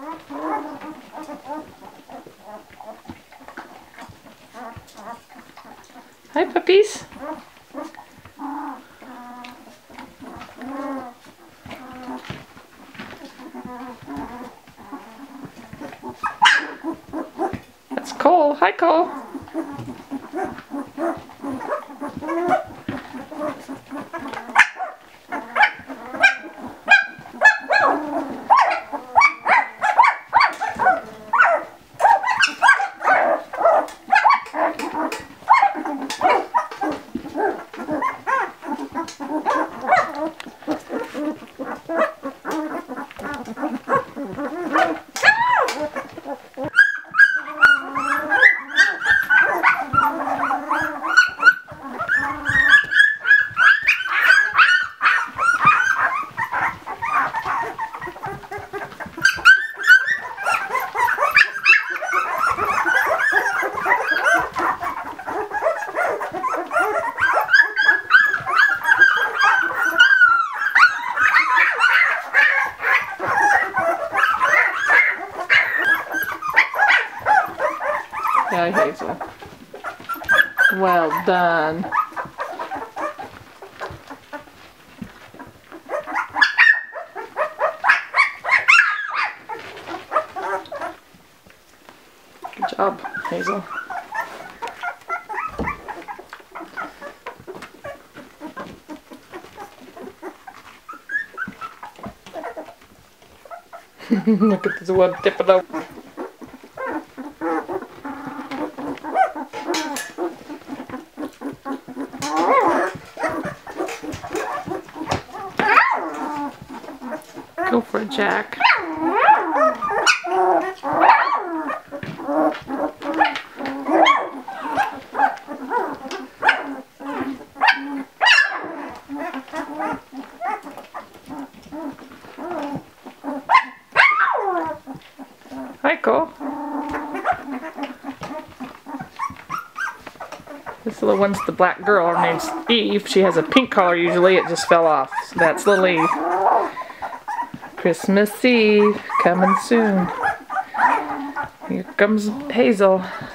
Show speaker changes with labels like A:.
A: Hi, puppies. That's Cole. Hi, Cole. Hi, Hazel. Well done. Good job, Hazel. Look at this one tipping over. Go for it, Jack. Hi, Cole. This little one's the black girl. Her name's Eve. She has a pink collar usually. It just fell off. So that's little Eve. Christmas Eve coming soon. Here comes Hazel.